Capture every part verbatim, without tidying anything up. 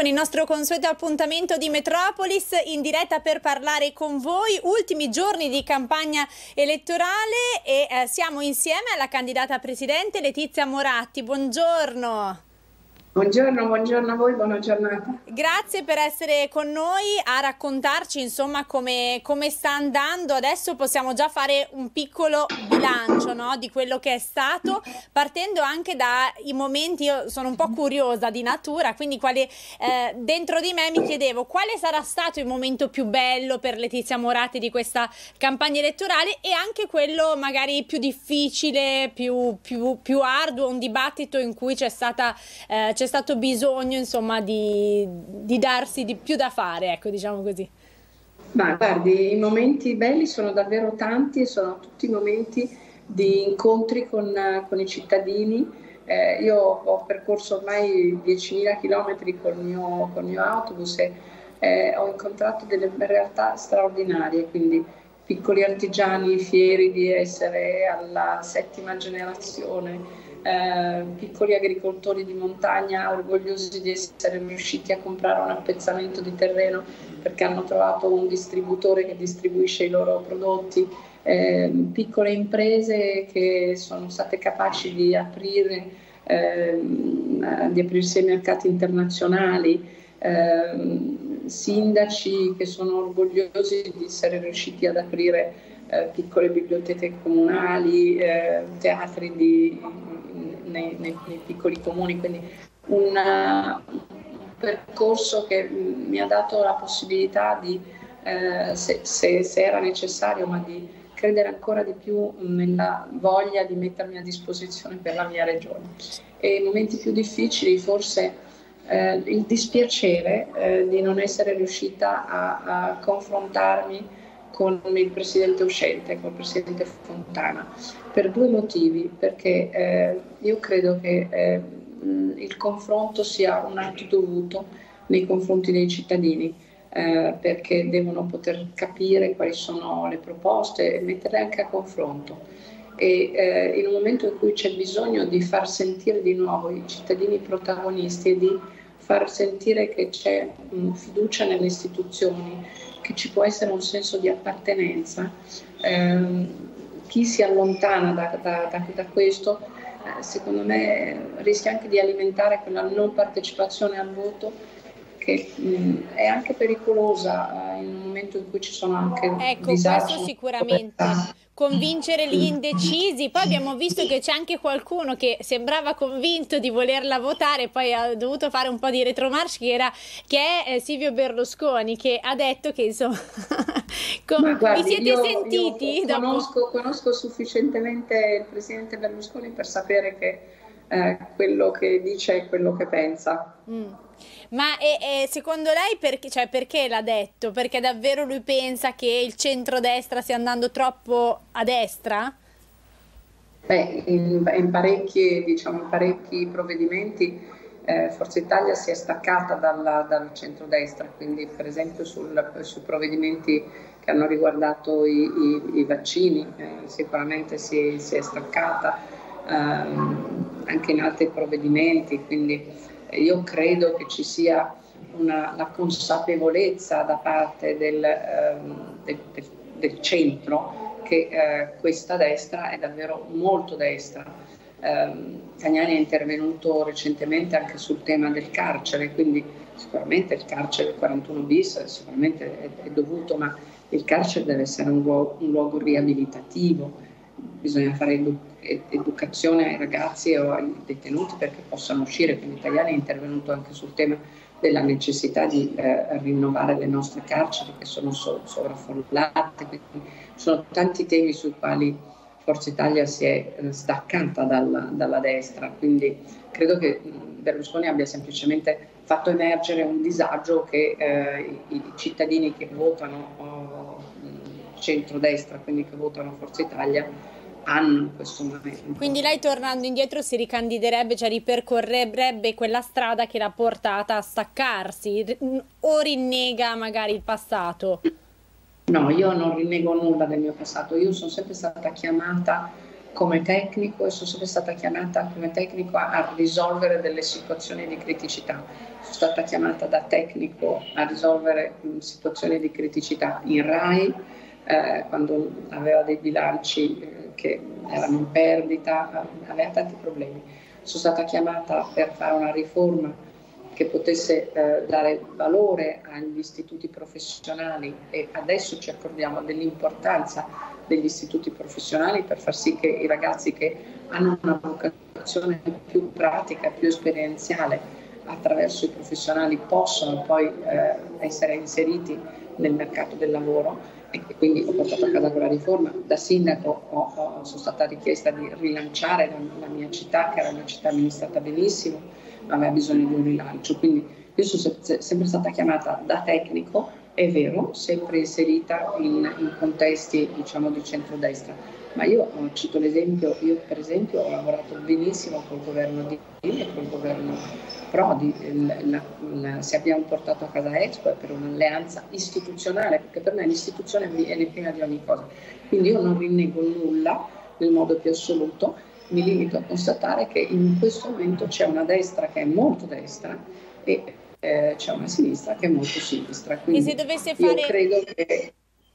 con il nostro consueto appuntamento di Metropolis in diretta per parlare con voi. Ultimi giorni di campagna elettorale e eh, siamo insieme alla candidata presidente Letizia Moratti. Buongiorno. Buongiorno, buongiorno a voi, buona giornata. Grazie per essere con noi a raccontarci insomma come, come sta andando. Adesso possiamo già fare un piccolo bilancio, no, di quello che è stato, partendo anche dai momenti. Io sono un po' curiosa di natura, quindi quali, eh, dentro di me mi chiedevo quale sarà stato il momento più bello per Letizia Moratti di questa campagna elettorale e anche quello magari più difficile, più, più, più arduo, un dibattito in cui c'è stata eh, c'è stato bisogno insomma di, di darsi di più da fare, ecco, diciamo così. Ma guardi, i momenti belli sono davvero tanti e sono tutti momenti di incontri con, con i cittadini. Eh, io ho percorso ormai diecimila chilometri col mio, col mio autobus e eh, ho incontrato delle realtà straordinarie, quindi piccoli artigiani fieri di essere alla settima generazione, Eh, piccoli agricoltori di montagna orgogliosi di essere riusciti a comprare un appezzamento di terreno perché hanno trovato un distributore che distribuisce i loro prodotti, eh, piccole imprese che sono state capaci di aprire eh, di aprirsi ai mercati internazionali, eh, sindaci che sono orgogliosi di essere riusciti ad aprire eh, piccole biblioteche comunali, eh, teatri di Nei, nei, nei piccoli comuni, quindi una, un percorso che mi ha dato la possibilità di, eh, se, se, se era necessario, ma di credere ancora di più nella voglia di mettermi a disposizione per la mia regione. E i momenti più difficili forse eh, il dispiacere eh, di non essere riuscita a, a confrontarmi con il presidente uscente, con il presidente Fontana, per due motivi, perché eh, io credo che eh, il confronto sia un atto dovuto nei confronti dei cittadini, eh, perché devono poter capire quali sono le proposte e metterle anche a confronto. E eh, in un momento in cui c'è bisogno di far sentire di nuovo i cittadini protagonisti e di far sentire che c'è mh, fiducia nelle istituzioni, che ci può essere un senso di appartenenza, ehm, chi si allontana da, da, da, da questo eh, secondo me rischia anche di alimentare quella non partecipazione al voto che mh, è anche pericolosa eh, in un momento in cui ci sono anche ecco, disagi, questo sicuramente, convincere gli indecisi. Poi abbiamo visto che c'è anche qualcuno che sembrava convinto di volerla votare, poi ha dovuto fare un po' di retromarcia, che, era, che è eh, Silvio Berlusconi, che ha detto che insomma Ma guardi, vi siete io, sentiti? Io conosco, dopo? conosco sufficientemente il presidente Berlusconi per sapere che eh, quello che dice è quello che pensa. Mm. Ma e, e secondo lei perché, cioè, perché l'ha detto? Perché davvero lui pensa che il centrodestra stia andando troppo a destra? Beh, in, in, parecchi, diciamo, in parecchi provvedimenti eh, Forza Italia si è staccata dalla, dal centrodestra, quindi per esempio sul, sui provvedimenti che hanno riguardato i, i, i vaccini eh, sicuramente si, si è staccata, ehm, anche in altri provvedimenti, quindi io credo che ci sia una, la consapevolezza da parte del, ehm, del, del, del centro che eh, questa destra è davvero molto destra. Eh, Tajani è intervenuto recentemente anche sul tema del carcere, quindi sicuramente il carcere quarantuno bis sicuramente è, è dovuto, ma il carcere deve essere un luogo, un luogo riabilitativo. Bisogna fare edu educazione ai ragazzi o ai detenuti perché possano uscire, quindi Tajani è intervenuto anche sul tema della necessità di eh, rinnovare le nostre carceri che sono so sovraffollate, quindi sono tanti temi sui quali Forza Italia si è eh, staccata dalla, dalla destra, quindi credo che Berlusconi abbia semplicemente fatto emergere un disagio che eh, i, i cittadini che votano oh, centrodestra, quindi che votano Forza Italia, hanno in questo momento. Quindi lei, tornando indietro, si ricandiderebbe, cioè ripercorrerebbe quella strada che l'ha portata a staccarsi, o rinnega magari il passato? No, io non rinnego nulla del mio passato, io sono sempre stata chiamata come tecnico e sono sempre stata chiamata come tecnico a risolvere delle situazioni di criticità. Sono stata chiamata da tecnico a risolvere situazioni di criticità in RAI, eh, quando aveva dei bilanci eh, che erano in perdita, aveva tanti problemi. Sono stata chiamata per fare una riforma che potesse eh, dare valore agli istituti professionali, e adesso ci accordiamo dell'importanza degli istituti professionali per far sì che i ragazzi che hanno una vocazione più pratica, più esperienziale attraverso i professionali possano poi eh, essere inseriti nel mercato del lavoro. E quindi ho portato a casa quella riforma. Da sindaco ho, ho, sono stata richiesta di rilanciare la, la mia città, che era una città amministrata benissimo, ma aveva bisogno di un rilancio. Quindi io sono se, sempre stata chiamata da tecnico, è vero, sempre inserita in, in contesti, diciamo, di centrodestra. Ma io cito l'esempio, io per esempio ho lavorato benissimo col governo di e col governo Prodi, il, la, la, se abbiamo portato a casa Expo è per un'alleanza istituzionale, perché per me l'istituzione viene prima di ogni cosa. Quindi io non rinnego nulla nel modo più assoluto, mi limito a constatare che in questo momento c'è una destra che è molto destra e eh, c'è una sinistra che è molto sinistra. Quindi e se dovesse fare... io credo che...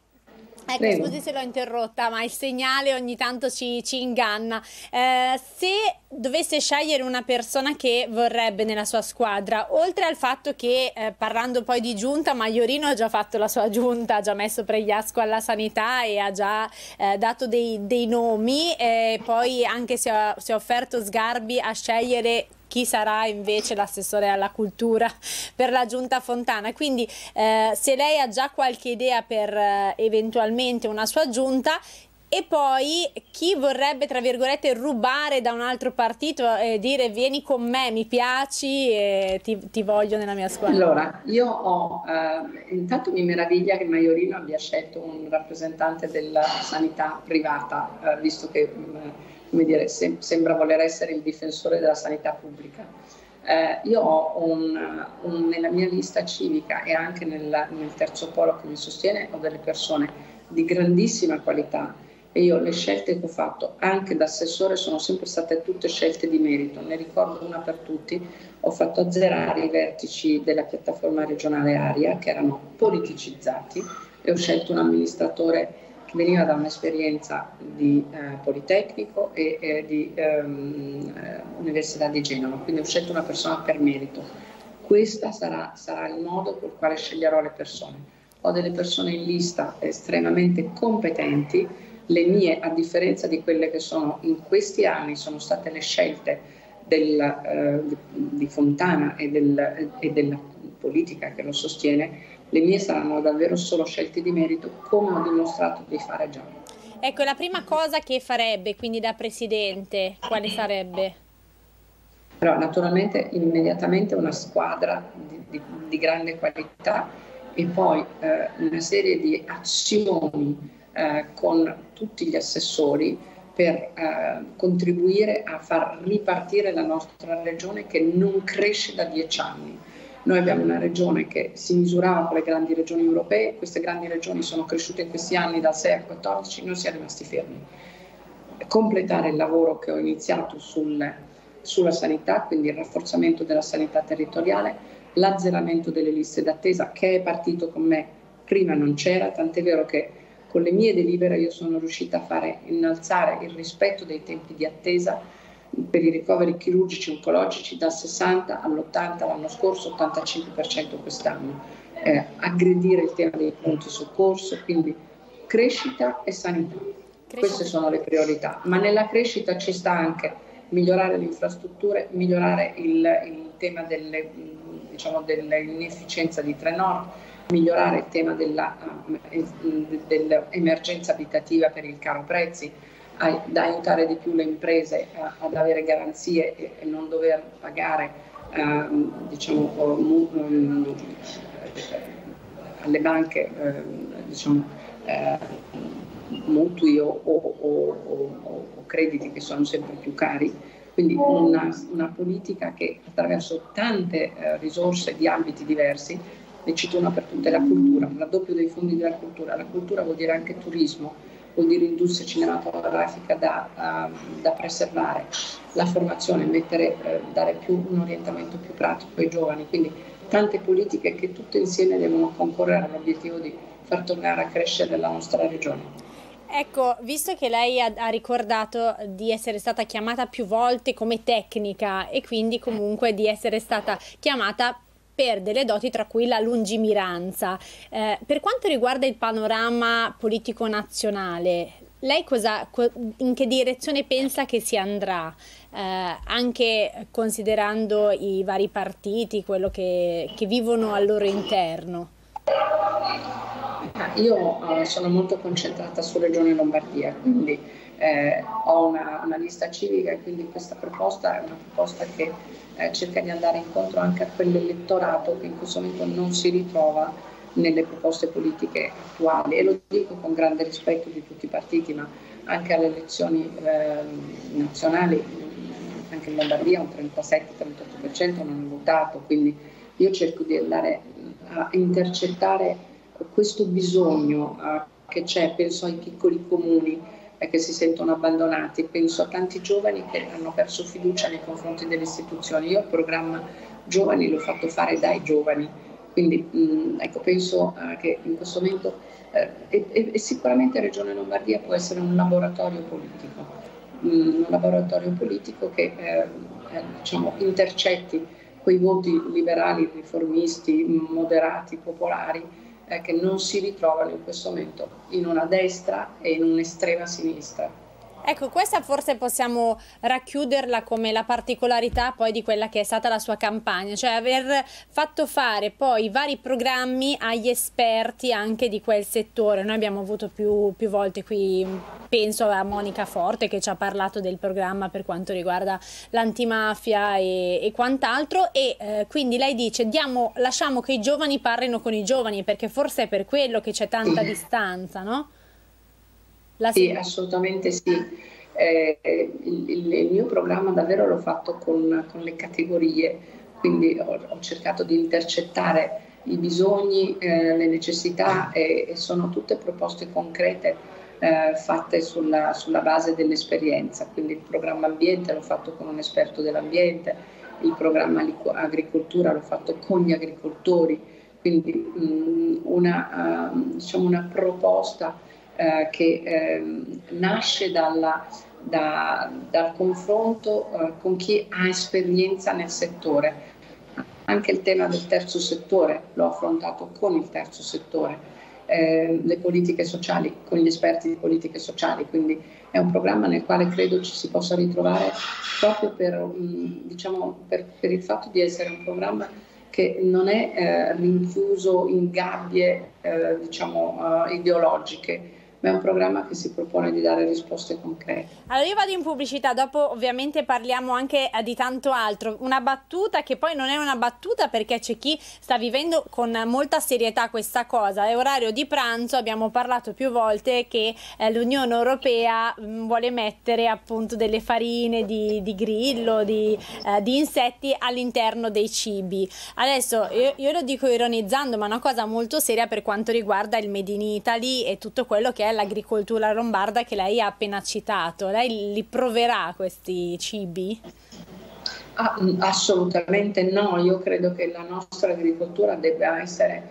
Ecco, Prego. Scusi se l'ho interrotta, ma il segnale ogni tanto ci, ci inganna. Eh, se dovesse scegliere una persona che vorrebbe nella sua squadra, oltre al fatto che, eh, parlando poi di giunta, Maiorino ha già fatto la sua giunta, ha già messo Pregliasco alla sanità e ha già eh, dato dei, dei nomi, e poi anche si è, si è offerto Sgarbi a scegliere chi sarà invece l'assessore alla cultura per la giunta Fontana. Quindi eh, se lei ha già qualche idea per eh, eventualmente una sua giunta, e poi chi vorrebbe, tra virgolette, rubare da un altro partito e dire vieni con me, mi piaci e ti, ti voglio nella mia squadra. Allora, io ho, eh, intanto mi meraviglia che Maiorino abbia scelto un rappresentante della sanità privata, eh, visto che mh, come dire, sem sembra voler essere il difensore della sanità pubblica. Eh, io ho un, un, nella mia lista civica e anche nel, nel terzo polo che mi sostiene, ho delle persone di grandissima qualità, e io le scelte che ho fatto anche da assessore sono sempre state tutte scelte di merito. Ne ricordo una per tutti: ho fatto azzerare i vertici della piattaforma regionale Aria che erano politicizzati e ho scelto un amministratore che veniva da un'esperienza di eh, Politecnico e eh, di ehm, eh, Università di Genova, quindi ho scelto una persona per merito. Questo sarà, sarà il modo col quale sceglierò le persone. Ho delle persone in lista estremamente competenti, le mie, a differenza di quelle che sono in questi anni, sono state le scelte del, eh, di Fontana e, del, e della politica che lo sostiene. Le mie saranno davvero solo scelte di merito, come ho dimostrato di fare già. Ecco, la prima cosa che farebbe, quindi da presidente, quale sarebbe? Però naturalmente immediatamente una squadra di, di, di grande qualità e poi eh, una serie di azioni eh, con tutti gli assessori per eh, contribuire a far ripartire la nostra regione, che non cresce da dieci anni. Noi abbiamo una regione che si misurava con le grandi regioni europee, queste grandi regioni sono cresciute in questi anni dal sei al quattordici, noi siamo rimasti fermi. Completare il lavoro che ho iniziato sul, sulla sanità, quindi il rafforzamento della sanità territoriale, l'azzeramento delle liste d'attesa che è partito con me, prima non c'era, tant'è vero che con le mie delibere io sono riuscita a fare innalzare il rispetto dei tempi di attesa per i ricoveri chirurgici oncologici dal sessanta all'ottanta l'anno scorso, ottantacinque per cento quest'anno, eh, aggredire il tema dei pronti soccorso, quindi crescita e sanità. Crescita. Queste sono le priorità, ma nella crescita ci sta anche migliorare le infrastrutture, migliorare il, il tema delle, diciamo, dell'inefficienza di Trenord, migliorare il tema dell'emergenza abitativa per il caro prezzi, da aiutare di più le imprese ad avere garanzie e non dover pagare eh, diciamo, um, alle banche eh, diciamo, eh, mutui o, o, o, o, o crediti che sono sempre più cari. Quindi una, una politica che attraverso tante eh, risorse di ambiti diversi, ne cito una per tutte: la cultura, il raddoppio dei fondi della cultura. La cultura vuol dire anche turismo, vuol dire industria cinematografica da, uh, da preservare, la formazione, mettere, eh, dare più, un orientamento più pratico ai giovani, quindi tante politiche che tutte insieme devono concorrere all'obiettivo di far tornare a crescere la nostra regione. Ecco, visto che lei ha, ha ricordato di essere stata chiamata più volte come tecnica e quindi comunque di essere stata chiamata per delle doti tra cui la lungimiranza, eh, per quanto riguarda il panorama politico nazionale, lei cosa, in che direzione pensa che si andrà, eh, anche considerando i vari partiti, quello che, che vivono al loro interno? Io uh, sono molto concentrata su Regione Lombardia, quindi eh, ho una, una lista civica e quindi questa proposta è una proposta che eh, cerca di andare incontro anche a quell'elettorato che in questo momento non si ritrova nelle proposte politiche attuali, e lo dico con grande rispetto di tutti i partiti, ma anche alle elezioni eh, nazionali, anche in Lombardia un trentasette trentotto per cento non ha votato, quindi io cerco di andare a intercettare questo bisogno uh, che c'è, penso ai piccoli comuni eh, che si sentono abbandonati, penso a tanti giovani che hanno perso fiducia nei confronti delle istituzioni. Io il programma giovani l'ho fatto fare dai giovani, quindi mh, ecco, penso uh, che in questo momento eh, e, e sicuramente Regione Lombardia può essere un laboratorio politico, mh, un laboratorio politico che eh, eh, diciamo, intercetti quei voti liberali, riformisti, moderati, popolari, Eh, che non si ritrovano in questo momento in una destra e in un'estrema sinistra. Ecco, questa forse possiamo racchiuderla come la particolarità poi di quella che è stata la sua campagna, cioè aver fatto fare poi vari programmi agli esperti anche di quel settore. Noi abbiamo avuto più, più volte qui, penso a Monica Forte che ci ha parlato del programma per quanto riguarda l'antimafia e, e quant'altro, e eh, quindi lei dice diamo, lasciamo che i giovani parlino con i giovani, perché forse è per quello che c'è tanta sì. distanza, no? La sì, assolutamente sì. Eh, il, il, il mio programma davvero l'ho fatto con, con le categorie, quindi ho, ho cercato di intercettare i bisogni, eh, le necessità e, e sono tutte proposte concrete eh, fatte sulla, sulla base dell'esperienza. Quindi il programma ambiente l'ho fatto con un esperto dell'ambiente, il programma agricoltura l'ho fatto con gli agricoltori, quindi mh, una, uh, diciamo una proposta Eh, che eh, nasce dalla, da, dal confronto eh, con chi ha esperienza nel settore. Anche il tema del terzo settore l'ho affrontato con il terzo settore, eh, le politiche sociali con gli esperti di politiche sociali, quindi è un programma nel quale credo ci si possa ritrovare proprio per, mh, diciamo, per, per il fatto di essere un programma che non è eh, rinchiuso in gabbie eh, diciamo, uh, ideologiche, ma è un programma che si propone di dare risposte concrete. Allora io vado in pubblicità, dopo ovviamente parliamo anche di tanto altro. Una battuta che poi non è una battuta, perché c'è chi sta vivendo con molta serietà questa cosa. È orario di pranzo, abbiamo parlato più volte che eh, l'Unione Europea mh, vuole mettere appunto delle farine di, di grillo, di, eh, di insetti all'interno dei cibi. Adesso io, io lo dico ironizzando, ma è una cosa molto seria per quanto riguarda il Made in Italy e tutto quello che è l'agricoltura lombarda che lei ha appena citato. Lei li proverà questi cibi? Ah, assolutamente no, io credo che la nostra agricoltura debba essere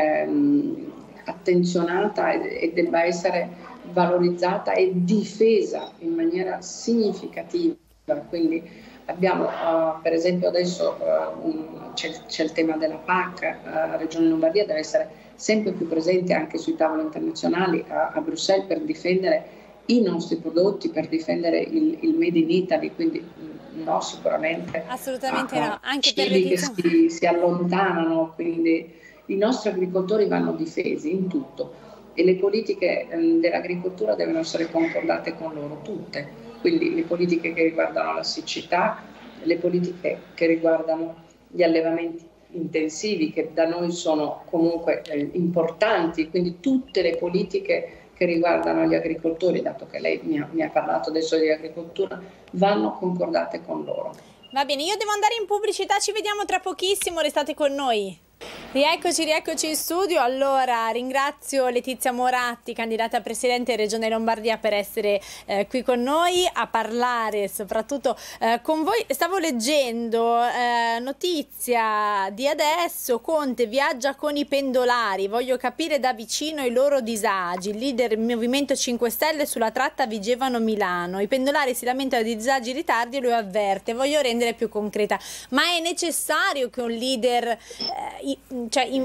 ehm, attenzionata e, e debba essere valorizzata e difesa in maniera significativa, quindi abbiamo uh, per esempio adesso uh, c'è il tema della P A C, la uh, Regione Lombardia deve essere sempre più presente anche sui tavoli internazionali a, a Bruxelles per difendere i nostri prodotti, per difendere il, il Made in Italy, quindi no, sicuramente assolutamente uh, no, anche per le che si, si allontanano, quindi i nostri agricoltori vanno difesi in tutto e le politiche um, dell'agricoltura devono essere concordate con loro tutte. Quindi le politiche che riguardano la siccità, le politiche che riguardano gli allevamenti intensivi, che da noi sono comunque eh, importanti, quindi tutte le politiche che riguardano gli agricoltori, dato che lei mi ha, mi ha parlato adesso di agricoltura, vanno concordate con loro. Va bene, io devo andare in pubblicità, ci vediamo tra pochissimo, restate con noi. Rieccoci, rieccoci in studio. Allora ringrazio Letizia Moratti, candidata a Presidente Regione Lombardia, per essere eh, qui con noi a parlare soprattutto eh, con voi. Stavo leggendo eh, notizia di adesso: Conte viaggia con i pendolari, voglio capire da vicino i loro disagi. Il leader del Movimento cinque Stelle sulla tratta Vigevano-Milano. I pendolari si lamentano di disagi e ritardi e lui avverte: voglio rendere più concreta. Ma è necessario che un leader eh, cioè, in,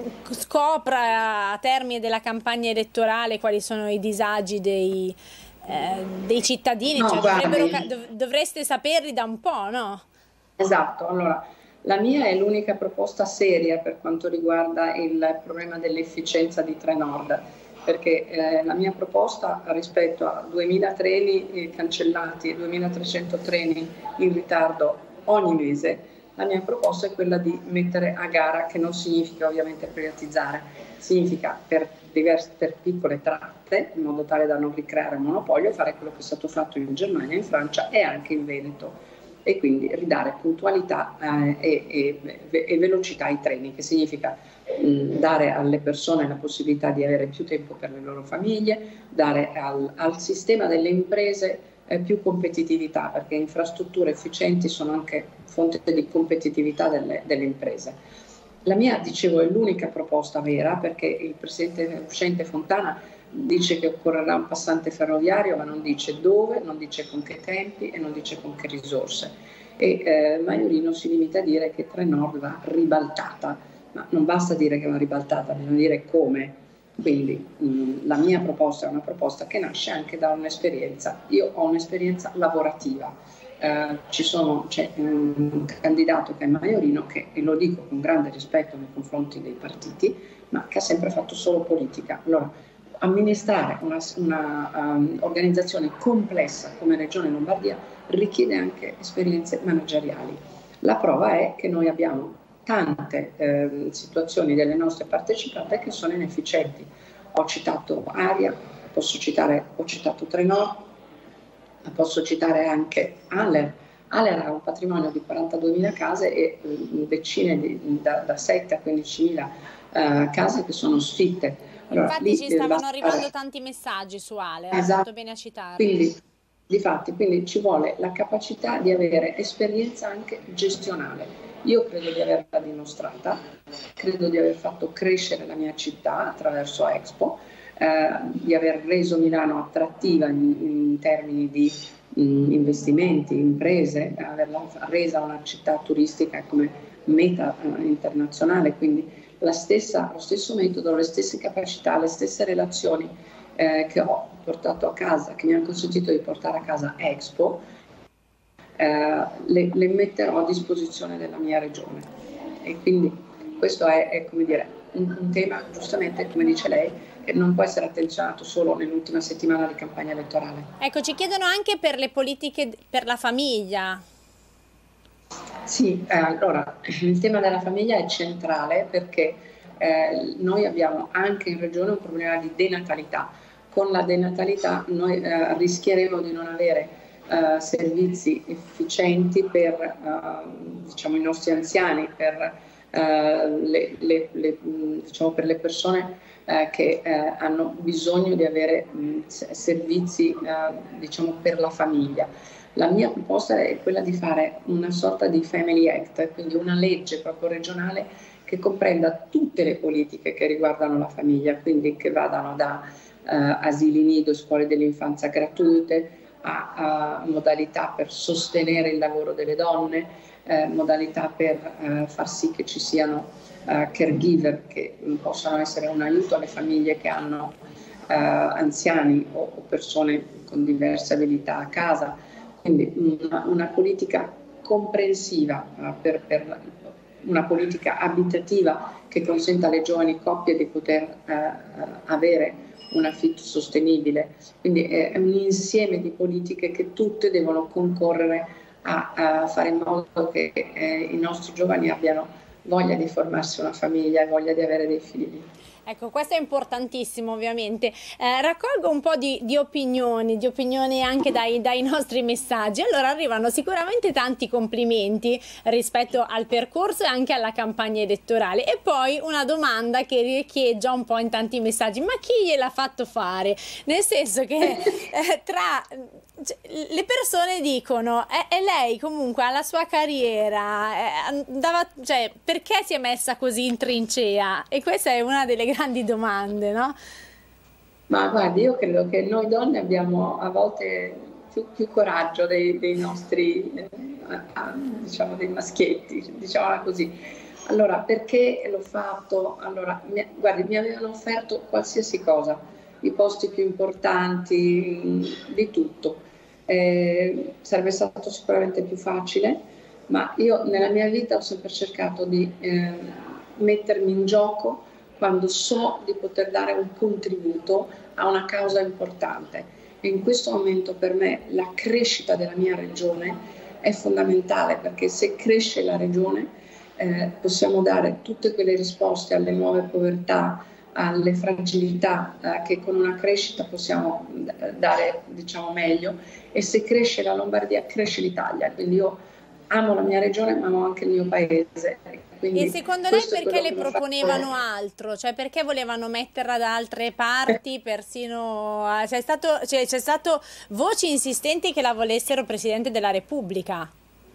scopra a termine della campagna elettorale quali sono i disagi dei, eh, dei cittadini? No, cioè, guardi, dov dovreste saperli da un po', no? esatto, allora la mia è l'unica proposta seria per quanto riguarda il problema dell'efficienza di Trenord, perché eh, la mia proposta rispetto a duemila treni eh, cancellati e duemilatrecento treni in ritardo ogni mese, la mia proposta è quella di mettere a gara, che non significa ovviamente privatizzare, significa per, diverse, per piccole tratte, in modo tale da non ricreare un monopolio, fare quello che è stato fatto in Germania, in Francia e anche in Veneto, e quindi ridare puntualità eh, e, e, e velocità ai treni, che significa mh, dare alle persone la possibilità di avere più tempo per le loro famiglie, dare al, al sistema delle imprese eh, più competitività, perché infrastrutture efficienti sono anche fonte di competitività delle, delle imprese. La mia, dicevo, è l'unica proposta vera, perché il presidente uscente Fontana dice che occorrerà un passante ferroviario, ma non dice dove, non dice con che tempi e non dice con che risorse. E eh, Maiorino si limita a dire che Trenord va ribaltata, ma non basta dire che va ribaltata, bisogna dire come. Quindi mh, la mia proposta è una proposta che nasce anche da un'esperienza. Io ho un'esperienza lavorativa. Uh, ci sono, c'è un candidato che è Maiorino, che, e lo dico con grande rispetto nei confronti dei partiti, ma che ha sempre fatto solo politica. Allora, amministrare una, una um, organizzazione complessa come Regione Lombardia richiede anche esperienze manageriali. La prova è che noi abbiamo tante eh, situazioni delle nostre partecipate che sono inefficienti. Ho citato Aria, posso citare, ho citato Trenord, posso citare anche Aller. Aller ha un patrimonio di quarantaduemila case e decine di, da, da sette a quindicimila uh, case che sono sfitte. Allora, infatti lì, ci stavano eh, arrivando tanti messaggi su Aller, ha esatto. fatto bene a citarlo. Quindi, difatti, quindi ci vuole la capacità di avere esperienza anche gestionale. Io credo di averla dimostrata, credo di aver fatto crescere la mia città attraverso Expo, eh, di aver reso Milano attrattiva in, in termini di mh, investimenti, imprese, averla resa una città turistica come meta eh, internazionale, quindi la stessa, lo stesso metodo, le stesse capacità, le stesse relazioni eh, che ho portato a casa, che mi hanno consentito di portare a casa Expo, eh, le, le metterò a disposizione della mia regione. E quindi questo è, è come dire, un, un tema, giustamente, come dice lei, che non può essere attenzionato solo nell'ultima settimana di campagna elettorale. Ecco, ci chiedono anche per le politiche per la famiglia. Sì, eh, allora il tema della famiglia è centrale, perché eh, noi abbiamo anche in regione un problema di denatalità. Con la denatalità noi eh, rischieremo di non avere eh, servizi efficienti per eh, diciamo, i nostri anziani, per, eh, le, le, le, diciamo, per le persone eh, che eh, hanno bisogno di avere mh, servizi eh, diciamo, per la famiglia. La mia proposta è quella di fare una sorta di Family Act, quindi una legge proprio regionale che comprenda tutte le politiche che riguardano la famiglia, quindi che vadano da eh, asili nido, scuole dell'infanzia gratuite, a, a modalità per sostenere il lavoro delle donne, eh, modalità per eh, far sì che ci siano eh, caregiver che possano essere un aiuto alle famiglie che hanno eh, anziani o, o persone con diverse abilità a casa. Quindi una, una politica comprensiva, uh, per, per una politica abitativa che consenta alle giovani coppie di poter uh, uh, avere un affitto sostenibile. Quindi è, è un insieme di politiche che tutte devono concorrere a, a fare in modo che eh, i nostri giovani abbiano voglia di formarsi una famiglia e voglia di avere dei figli. Ecco, questo è importantissimo ovviamente. Eh, raccolgo un po' di, di opinioni, di opinioni anche dai, dai nostri messaggi. Allora arrivano sicuramente tanti complimenti rispetto al percorso e anche alla campagna elettorale. E poi una domanda che riecheggia un po' in tanti messaggi: ma chi gliel'ha fatto fare? Nel senso che eh, tra... Cioè, le persone dicono e lei comunque ha la sua carriera, eh, andava, cioè, perché si è messa così in trincea? E questa è una delle grandi domande, no? Ma guardi, io credo che noi donne abbiamo a volte più, più coraggio dei, dei nostri, eh, diciamo, dei maschietti, diciamola così. Allora, perché l'ho fatto? Allora, mi, guardi, mi avevano offerto qualsiasi cosa, i posti più importanti, di tutto. Eh, sarebbe stato sicuramente più facile, ma io nella mia vita ho sempre cercato di eh, mettermi in gioco quando so di poter dare un contributo a una causa importante. E in questo momento per me la crescita della mia regione è fondamentale, perché se cresce la regione eh, possiamo dare tutte quelle risposte alle nuove povertà, alle fragilità eh, che con una crescita possiamo dare, diciamo, meglio. E se cresce la Lombardia, cresce l'Italia. Quindi io amo la mia regione, ma amo anche il mio paese. Quindi e secondo lei perché le proponevano altro? Cioè perché volevano metterla da altre parti? Persino c'è stato, cioè, c'è stato voci insistenti che la volessero Presidente della Repubblica.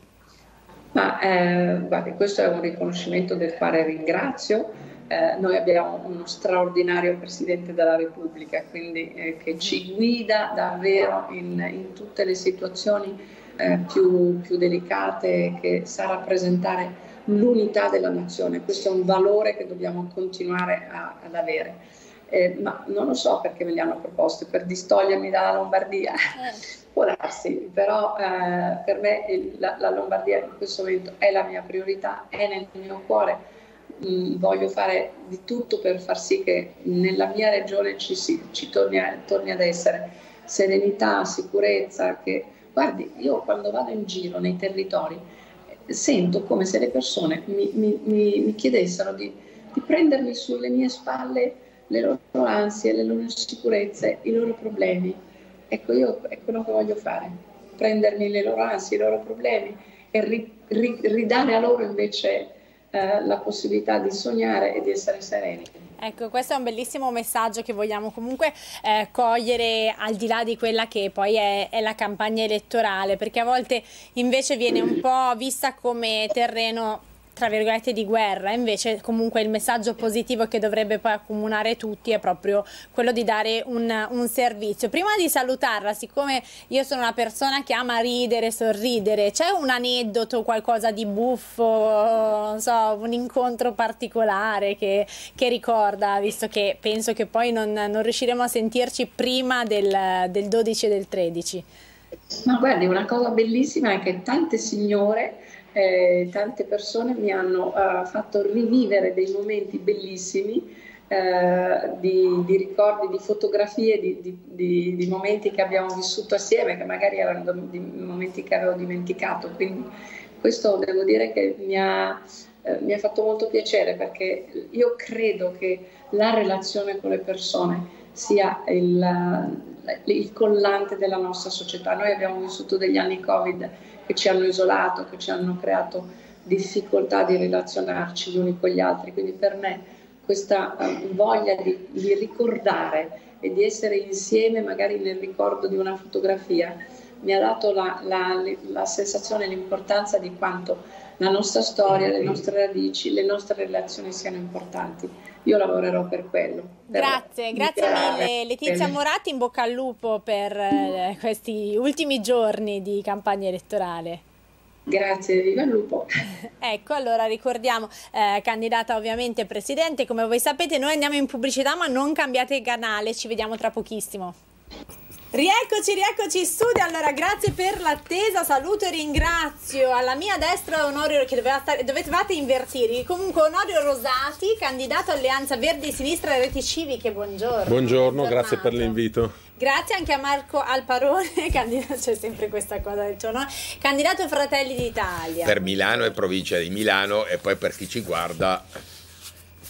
Ma eh, guardi, questo è un riconoscimento del quale ringrazio. Eh, noi abbiamo uno straordinario Presidente della Repubblica, quindi eh, che ci guida davvero in, in tutte le situazioni eh, più, più delicate, che sa rappresentare l'unità della nazione. Questo è un valore che dobbiamo continuare a, ad avere. Eh, ma non lo so perché me li hanno proposti, per distogliermi dalla Lombardia. Eh. Può darsi, però eh, per me il, la, la Lombardia in questo momento è la mia priorità, è nel mio cuore. Mm, voglio fare di tutto per far sì che nella mia regione ci, si, ci torni, a, torni ad essere serenità, sicurezza. Che, guardi, io quando vado in giro nei territori eh, sento come se le persone mi, mi, mi, mi chiedessero di, di prendermi sulle mie spalle le loro ansie, le loro insicurezze, i loro problemi. Ecco, io è quello che voglio fare, prendermi le loro ansie, i loro problemi e ri, ri, ridare a loro invece Eh, la possibilità di sognare e di essere sereni. Ecco, questo è un bellissimo messaggio che vogliamo comunque eh, cogliere al di là di quella che poi è, è la campagna elettorale, perché a volte invece viene un po' vista come terreno tra virgolette di guerra. Invece comunque il messaggio positivo che dovrebbe poi accomunare tutti è proprio quello di dare un, un servizio. Prima di salutarla, siccome io sono una persona che ama ridere, sorridere, c'è un aneddoto, qualcosa di buffo, non so, un incontro particolare che, che ricorda, visto che penso che poi non, non riusciremo a sentirci prima del, del dodici e del tredici? Ma guardi, una cosa bellissima è che tante signore Eh, tante persone mi hanno uh, fatto rivivere dei momenti bellissimi, uh, di, di ricordi, di fotografie, di, di, di, di momenti che abbiamo vissuto assieme, che magari erano di momenti che avevo dimenticato. Quindi questo devo dire che mi ha, eh, mi ha fatto molto piacere, perché io credo che la relazione con le persone sia il, il collante della nostra società. Noi abbiamo vissuto degli anni Covid che ci hanno isolato, che ci hanno creato difficoltà di relazionarci gli uni con gli altri. Quindi per me questa uh, voglia di, di ricordare e di essere insieme magari nel ricordo di una fotografia mi ha dato la, la, la sensazione e l'importanza di quanto la nostra storia, le nostre radici, le nostre relazioni siano importanti. Io lavorerò per quello. Per grazie, grazie mille Letizia Moratti, in bocca al lupo per eh, questi ultimi giorni di campagna elettorale. Grazie, viva il lupo. Ecco, allora ricordiamo, eh, candidata ovviamente presidente, come voi sapete noi andiamo in pubblicità, ma non cambiate canale, ci vediamo tra pochissimo. Rieccoci, rieccoci in studio. Allora, grazie per l'attesa, saluto e ringrazio alla mia destra Onorio, che doveva stare, dovevate invertire, comunque Onorio Rosati, candidato Alleanza Verdi e Sinistra e Reti Civiche. Buongiorno. Buongiorno, grazie per l'invito. Grazie anche a Marco Alparone, candidato, c'è sempre questa cosa del ciò, no? Candidato Fratelli d'Italia. Per Milano e provincia di Milano, e poi per chi ci guarda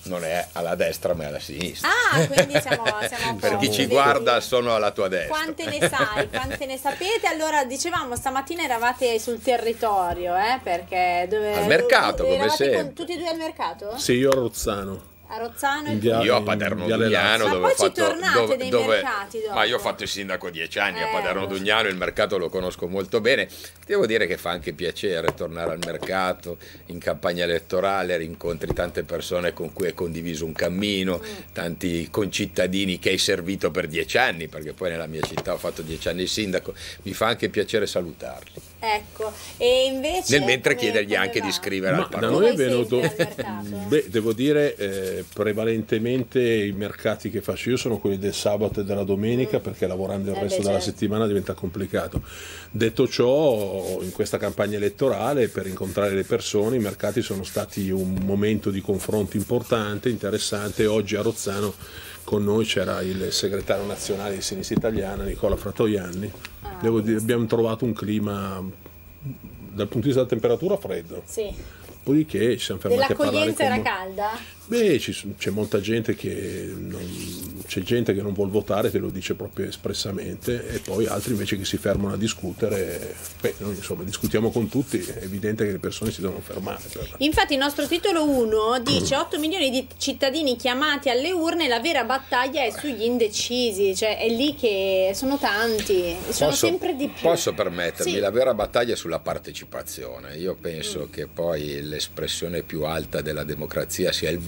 non è alla destra ma è alla sinistra. Ah, quindi siamo, siamo a Per chi posto, ci vedi? guarda sono alla tua destra. Quante ne sai, quante ne sapete? Allora, dicevamo, stamattina eravate sul territorio, eh, perché dove... Al mercato, come eravate sempre. Con, tutti e due al mercato? Sì, io a Rozzano. A Rozzano e In tu? via- Io a in Paderno Viale Dugnano Ma dove poi ho ci fatto tornate dove, dei dove- mercati dopo. ma io ho fatto il sindaco dieci anni a Eh, Paderno lo so. Dugnano, il mercato lo conosco molto bene. Devo dire che fa anche piacere tornare al mercato in campagna elettorale, rincontri tante persone con cui hai condiviso un cammino, Mm. tanti concittadini che hai servito per dieci anni, perché poi nella mia città ho fatto dieci anni il sindaco, mi fa anche piacere salutarli. Ecco, e invece... Nel mentre come- chiedergli come anche va? di scrivere Ma al da Parlamento. noi è Come venuto, sempre al mercato? beh, devo dire, eh, prevalentemente i mercati che faccio io sono quelli del sabato e della domenica, perché lavorando il Eh resto beh, della certo. settimana diventa complicato. Detto ciò, in questa campagna elettorale, per incontrare le persone, i mercati sono stati un momento di confronto importante, interessante. Oggi a Rozzano con noi c'era il segretario nazionale di Sinistra Italiana, Nicola Fratoianni. Ah, Devo dire, abbiamo trovato un clima, dal punto di vista della temperatura, freddo. Sì. Dopodiché ci siamo fermati a parlare Dell'accoglienza con... era calda? Beh, ci sono- c'è molta gente che non, c'è gente che non vuol votare, te lo dice proprio espressamente, e poi altri invece che si fermano a discutere. Beh, noi insomma discutiamo con tutti, è evidente che le persone si devono fermare. Per... Infatti il nostro titolo uno dice otto milioni di cittadini chiamati alle urne, la vera battaglia è sugli indecisi, cioè è lì che sono tanti, sono Posso- sempre di più. Posso permettermi, Sì. la vera battaglia è sulla partecipazione. Io penso Mm. che poi l'espressione più alta della democrazia sia il voto,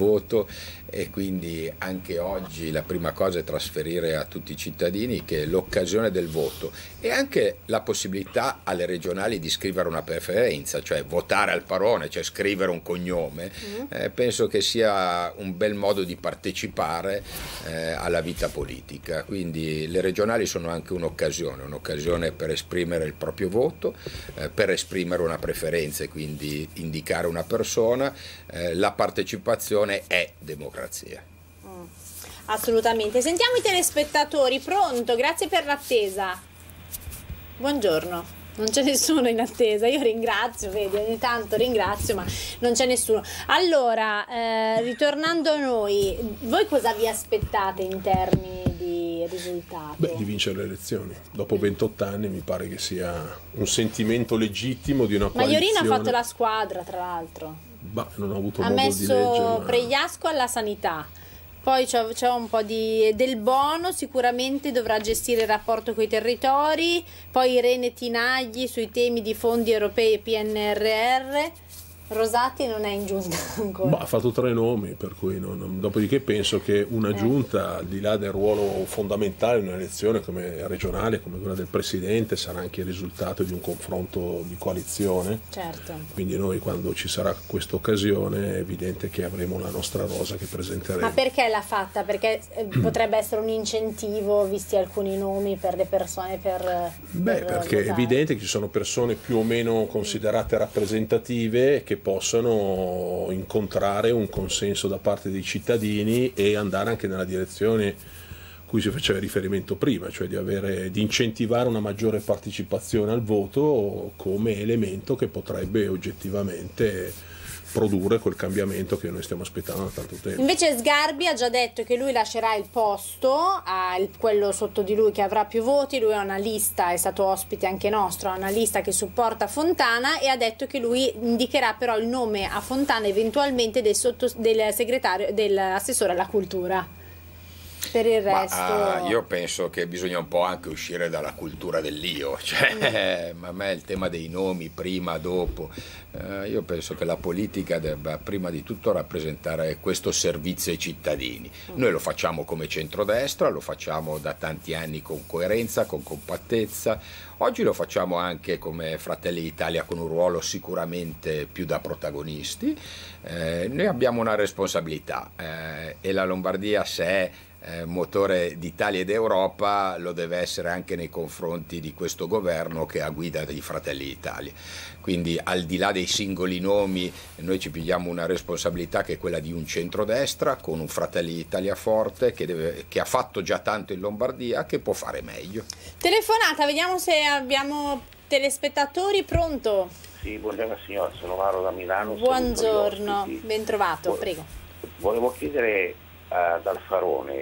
e quindi anche oggi la prima cosa è trasferire a tutti i cittadini che l'occasione del voto e anche la possibilità alle regionali di scrivere una preferenza, cioè votare al parone, cioè scrivere un cognome, Mm. eh, penso che sia un bel modo di partecipare eh, alla vita politica. Quindi le regionali sono anche un'occasione, un'occasione per esprimere il proprio voto, eh, per esprimere una preferenza e quindi indicare una persona. Eh, la partecipazione è democrazia. Mm. Assolutamente. Sentiamo i telespettatori. Pronto? Grazie per l'attesa. Buongiorno. Non c'è nessuno in attesa, io ringrazio, vedi, ogni tanto ringrazio, ma non c'è nessuno. Allora, eh, ritornando a noi, voi cosa vi aspettate in termini di risultato? Beh, di vincere le elezioni. Dopo ventotto anni mi pare che sia un sentimento legittimo di una coalizione. Maiorino ha fatto la squadra, tra l'altro. Bah, non ho avuto Ha modo di messo leggere. ma- Pregliasco alla sanità. Poi c'è, c'è un po' di del Bono, sicuramente dovrà gestire il rapporto con i territori, poi Irene Tinagli sui temi di fondi europei e P N R R. Rosati non è in giunta ancora. Bah, ha fatto tre nomi, per cui non- non- dopodiché penso che una giunta, al di là del ruolo fondamentale in un'elezione come regionale, come quella del presidente, sarà anche il risultato di un confronto di coalizione. Certo. Quindi noi, quando ci sarà questa occasione, è evidente che avremo la nostra rosa che presenteremo. Ma perché l'ha fatta? Perché eh, potrebbe essere un incentivo, visti alcuni nomi, per le persone per Beh, per perché è votare. evidente che ci sono persone più o meno considerate rappresentative che possano incontrare un consenso da parte dei cittadini e andare anche nella direzione cui si faceva riferimento prima, cioè di, avere, di incentivare una maggiore partecipazione al voto come elemento che potrebbe oggettivamente produrre quel cambiamento che noi stiamo aspettando da tanto tempo. Invece Sgarbi ha già detto che lui lascerà il posto a il- quello sotto di lui che avrà più voti. Lui ha una lista, è stato ospite anche nostro, ha una lista che supporta Fontana, e ha detto che lui indicherà però il nome a Fontana eventualmente del, sotto, del segretario, dell'assessore alla cultura. Per il Ma, resto ah, io penso che bisogna un po' anche uscire dalla cultura dell'io, cioè, ma a me il tema dei nomi prima, dopo, eh, io penso che la politica debba prima di tutto rappresentare questo servizio ai cittadini. Noi lo facciamo come centrodestra, lo facciamo da tanti anni con coerenza, con compattezza. Oggi lo facciamo anche come Fratelli d'Italia con un ruolo sicuramente più da protagonisti. Eh, noi abbiamo una responsabilità eh, e la Lombardia, se è eh, motore d'Italia ed Europa, lo deve essere anche nei confronti di questo governo che ha guida dei Fratelli d'Italia. Quindi al di là dei singoli nomi noi ci pigliamo una responsabilità che è quella di un centrodestra con un Fratelli d'Italia forte che, deve, che ha fatto già tanto in Lombardia, che può fare meglio. telefonata, vediamo se abbiamo telespettatori. Pronto? Sì, buongiorno signora, sono Mauro da Milano. Buongiorno, saluto gli ospiti. ben trovato, Buon- prego. volevo chiedere ad Alfarone,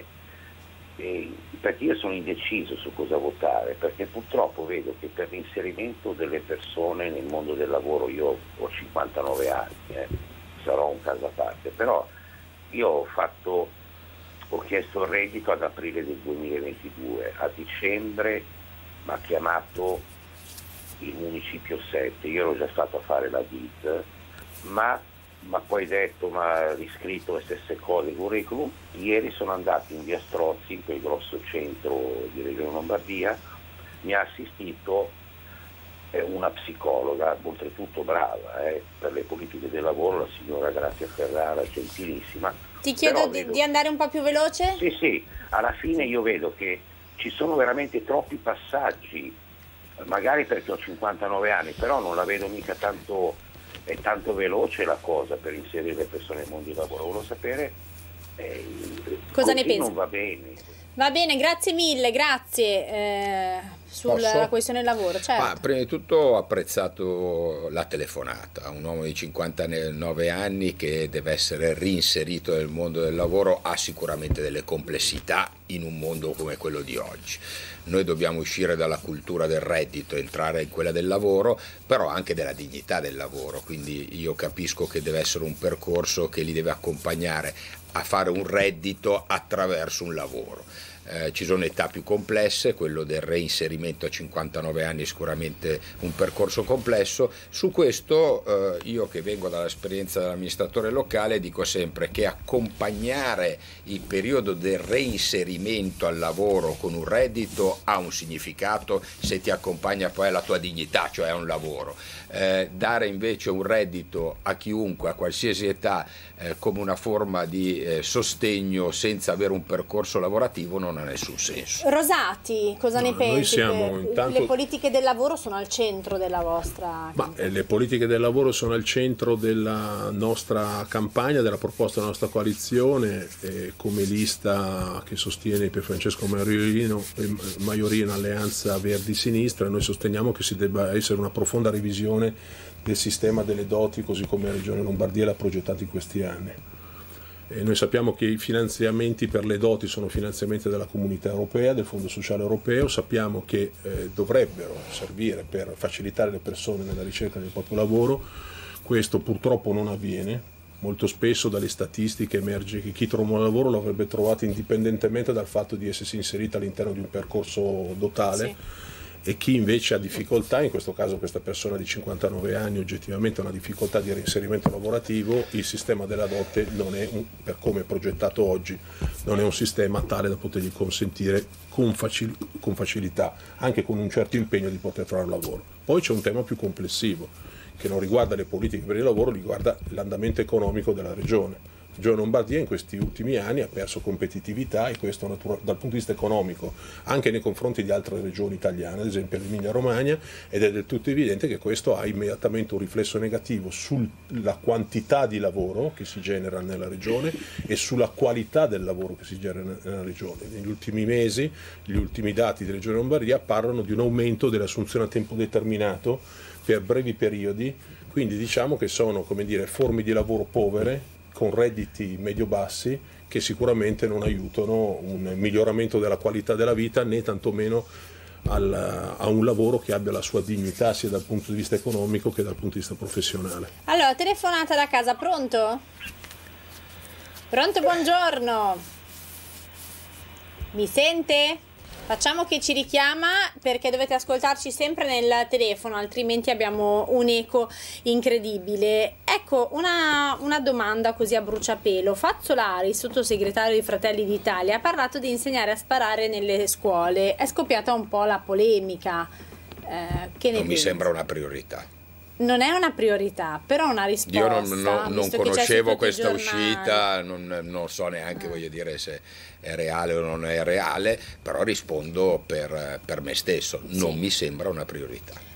eh, perché io sono indeciso su cosa votare, perché purtroppo vedo che per l'inserimento delle persone nel mondo del lavoro, io ho cinquantanove anni, eh, sarò un caso a parte, però io ho fatto, ho chiesto il reddito ad aprile del duemilaventidue, a dicembre mi ha chiamato il municipio sette, io ero già stato a fare la D I T, ma ma poi detto, ma riscritto le stesse cose, il curriculum. Ieri sono andato in via Strozzi, in quel grosso centro di Regione Lombardia, mi ha assistito eh, una psicologa, oltretutto brava, eh, per le politiche del lavoro, la signora Grazia Ferrara, gentilissima. Ti chiedo di, vedo... di andare un po' più veloce? Sì, sì, alla fine io vedo che ci sono veramente troppi passaggi, magari perché ho cinquantanove anni, però non la vedo mica tanto... È tanto veloce la cosa per inserire le persone nel mondo del lavoro. Volevo sapere eh, cosa ne pensi? Non va bene. Va bene, grazie mille, grazie. Eh, sulla Posso? questione del lavoro, certo. Ah, prima di tutto ho apprezzato la telefonata. Un uomo di cinquantanove anni che deve essere reinserito nel mondo del lavoro ha sicuramente delle complessità in un mondo come quello di oggi. Noi dobbiamo uscire dalla cultura del reddito, entrare in quella del lavoro, però anche della dignità del lavoro, quindi io capisco che deve essere un percorso che li deve accompagnare a fare un reddito attraverso un lavoro. Eh, ci sono età più complesse, quello del reinserimento a cinquantanove anni è sicuramente un percorso complesso. Su questo eh, io che vengo dall'esperienza dell'amministratore locale dico sempre che accompagnare il periodo del reinserimento al lavoro con un reddito ha un significato se ti accompagna poi alla tua dignità, cioè a un lavoro. Eh, dare invece un reddito a chiunque, a qualsiasi età, eh, come una forma di eh, sostegno senza avere un percorso lavorativo non ha nessun senso. Rosati, cosa No, ne pensi? noi siamo Che intanto- Le politiche del lavoro sono al centro della vostra Ma eh, le politiche del lavoro sono al centro della nostra campagna, della proposta della nostra coalizione, e come lista che sostiene Pier Francesco Maiorino, eh, Maiorino Alleanza Verdi-Sinistra, noi sosteniamo che si debba essere una profonda revisione del sistema delle doti così come la Regione Lombardia l'ha progettato in questi anni. E noi sappiamo che i finanziamenti per le doti sono finanziamenti della Comunità Europea, del Fondo Sociale Europeo, sappiamo che eh, dovrebbero servire per facilitare le persone nella ricerca del proprio lavoro. Questo purtroppo non avviene, molto spesso dalle statistiche emerge che chi trova un lavoro lo avrebbe trovato indipendentemente dal fatto di essersi inserito all'interno di un percorso dotale. Sì. E chi invece ha difficoltà, in questo caso questa persona di cinquantanove anni oggettivamente ha una difficoltà di reinserimento lavorativo, il sistema della dote non è, un, per come è progettato oggi, non è un sistema tale da potergli consentire con, facil- con facilità, anche con un certo impegno, di poter trovare lavoro. Poi c'è un tema più complessivo, che non riguarda le politiche per il lavoro, riguarda l'andamento economico della regione. La Regione Lombardia in questi ultimi anni ha perso competitività, e questo natura- dal punto di vista economico anche nei confronti di altre regioni italiane, ad esempio l'Emilia Romagna, ed è del tutto evidente che questo ha immediatamente un riflesso negativo sulla quantità di lavoro che si genera nella regione e sulla qualità del lavoro che si genera nella regione. Negli ultimi mesi gli ultimi dati della Regione Lombardia parlano di un aumento delle assunzioni a tempo determinato per brevi periodi, quindi diciamo che sono, come dire, forme di lavoro povere con redditi medio-bassi che sicuramente non aiutano un miglioramento della qualità della vita, né tantomeno al, a un lavoro che abbia la sua dignità sia dal punto di vista economico che dal punto di vista professionale. Allora, telefonata da casa, pronto? Pronto, buongiorno. Mi sente? Facciamo che ci richiama, perché dovete ascoltarci sempre nel telefono, altrimenti abbiamo un eco incredibile. Ecco, una, una domanda così a bruciapelo. Fazzolari, sottosegretario di Fratelli d'Italia, ha parlato di insegnare a sparare nelle scuole. È scoppiata un po' la polemica. Eh, che ne non mi pensi? sembra una priorità. Non è una priorità, però una risposta. Io non, non, non conoscevo questa uscita, non, non so neanche, ah. voglio dire, se è reale o non è reale, però rispondo per, per me stesso, non sì. mi sembra una priorità.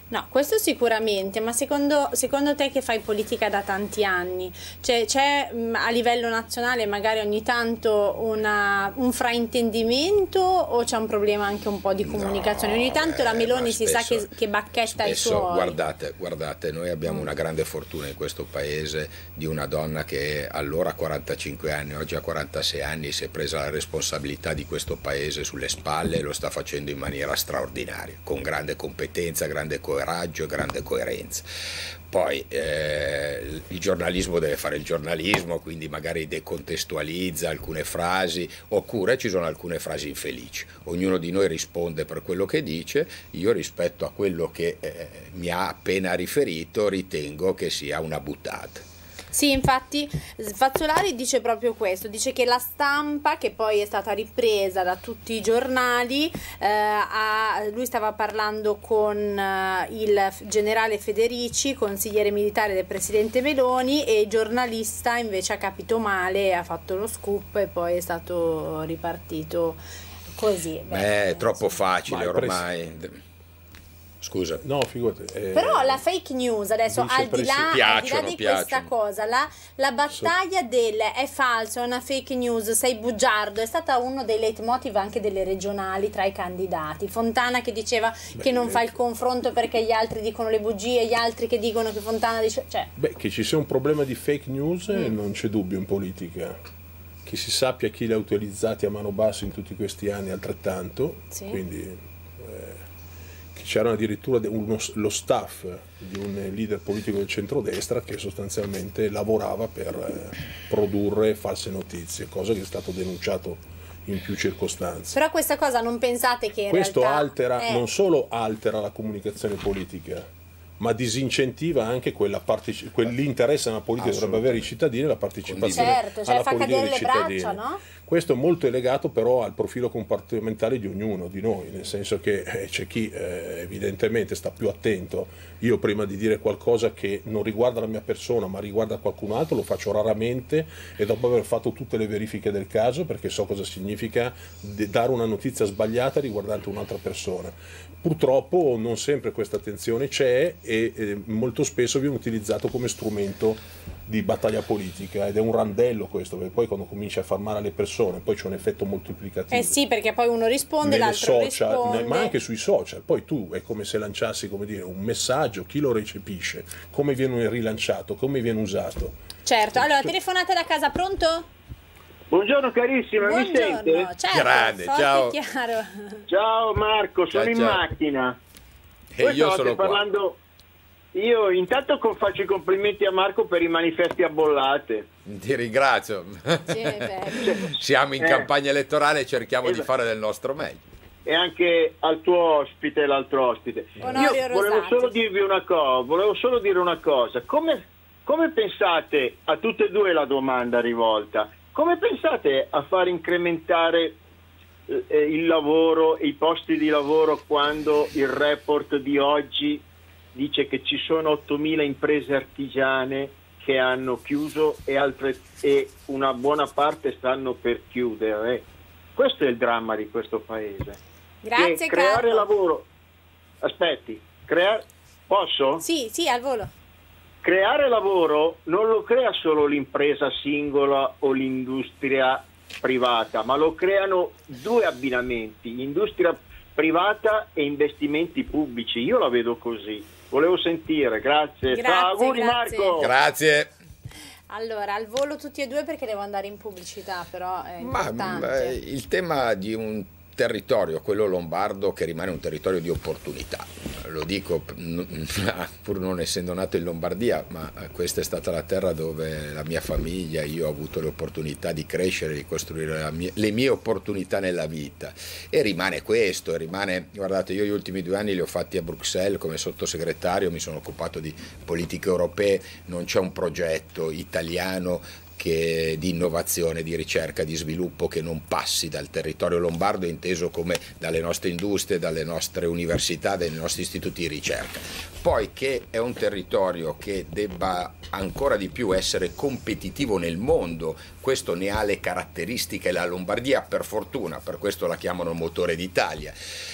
No, questo sicuramente, ma secondo, secondo te che fai politica da tanti anni, cioè, c'è mh, a livello nazionale magari ogni tanto una, un fraintendimento o c'è un problema anche un po' di comunicazione? No, ogni tanto eh, la Meloni si spesso, sa che, che bacchetta il spesso, suo. Guardate, guardate, noi abbiamo una grande fortuna in questo paese di una donna che allora ha quarantacinque anni, oggi ha quarantasei anni, si è presa la responsabilità di questo paese sulle spalle e lo sta facendo in maniera straordinaria, con grande competenza, grande coerenza, coraggio e grande coerenza. Poi eh, il giornalismo deve fare il giornalismo, quindi magari decontestualizza alcune frasi, oppure ci sono alcune frasi infelici. Ognuno di noi risponde per quello che dice. Io, rispetto a quello che eh, mi ha appena riferito, ritengo che sia una buttata. Sì, infatti Fazzolari dice proprio questo, dice che la Stampa, che poi è stata ripresa da tutti i giornali, eh, ha, lui stava parlando con eh, il generale Federici, consigliere militare del presidente Meloni, e il giornalista invece ha capito male, ha fatto lo scoop e poi è stato ripartito così. Beh, Beh, è troppo insomma. facile ormai. Scusa. No, figurati. Eh, Però la fake news adesso, al di là, piacciono, al di là di piacciono. questa cosa, la, la battaglia del è falso, è una fake news, sei bugiardo, è stata uno dei leitmotiv anche delle regionali tra i candidati. Fontana che diceva Beh, che non eh, fa il confronto perché gli altri dicono le bugie, gli altri che dicono che Fontana dice... Cioè. Beh, che ci sia un problema di fake news mm. non c'è dubbio in politica. Che si sappia chi li ha utilizzati a mano bassa in tutti questi anni altrettanto, sì. Quindi... c'era addirittura uno, lo staff di un leader politico del centrodestra che sostanzialmente lavorava per eh, produrre false notizie, cosa che è stato denunciato in più circostanze. Però questa cosa non pensate che in questo realtà altera, è... non solo altera la comunicazione politica, ma disincentiva anche quella parteci- quell'interesse alla politica che dovrebbe avere i cittadini e la partecipazione certo, cioè alla fa politica cadere dei le cittadini. braccia, no? Questo è molto legato però al profilo comportamentale di ognuno di noi, nel senso che eh, c'è chi eh, evidentemente sta più attento. Io prima di dire qualcosa che non riguarda la mia persona ma riguarda qualcun altro lo faccio raramente e dopo aver fatto tutte le verifiche del caso, perché so cosa significa dare una notizia sbagliata riguardante un'altra persona. Purtroppo non sempre questa attenzione c'è e eh, molto spesso viene utilizzato come strumento di battaglia politica ed è un randello questo, perché poi quando cominci a far male alle persone poi c'è un effetto moltiplicativo. Eh sì, perché poi uno risponde, nelle l'altro social, risponde. Ma anche sui social, poi tu è come se lanciassi, come dire, un messaggio, chi lo recepisce, come viene rilanciato, come viene usato. Certo, allora telefonate da casa, pronto? Buongiorno carissima, Buongiorno. mi sente? Certo, grande, ciao. Chiaro. Ciao Marco, sono ciao, in ciao. macchina. E Voi io stavate sono parlando... Io intanto faccio i complimenti a Marco per i manifesti a bollate. Ti ringrazio. Sì, siamo in eh, campagna elettorale e cerchiamo esatto. di fare del nostro meglio. E anche al tuo ospite e l'altro ospite. Onorio Io volevo Rosati. solo dirvi una cosa, volevo solo dire una cosa. Come, come pensate, a tutte e due la domanda rivolta, come pensate a far incrementare eh, il lavoro e i posti di lavoro quando il report di oggi dice che ci sono ottomila imprese artigiane che hanno chiuso e, altre, e una buona parte stanno per chiudere? Questo è il dramma di questo paese. Grazie, che creare Carlo. lavoro. Aspetti, creare. Posso? Sì, sì, al volo. Creare lavoro non lo crea solo l'impresa singola o l'industria privata, ma lo creano due abbinamenti, industria privata e investimenti pubblici. Io la vedo così. Volevo sentire, grazie. Grazie, Ciao, auguri grazie. Marco. Grazie. Allora, al volo tutti e due perché devo andare in pubblicità, però è Ma importante. eh, il tema di un territorio, quello lombardo, che rimane un territorio di opportunità. Lo dico pur non essendo nato in Lombardia, ma questa è stata la terra dove la mia famiglia, io ho avuto l'opportunità di crescere, di costruire la mia, le mie opportunità nella vita. E rimane questo, rimane, guardate, io gli ultimi due anni li ho fatti a Bruxelles come sottosegretario, mi sono occupato di politiche europee, non c'è un progetto italiano che di innovazione, di ricerca, di sviluppo che non passi dal territorio lombardo, inteso come dalle nostre industrie, dalle nostre università, dai nostri istituti di ricerca. Poi che è un territorio che debba ancora di più essere competitivo nel mondo, questo ne ha le caratteristiche la Lombardia, per fortuna, per questo la chiamano motore d'Italia.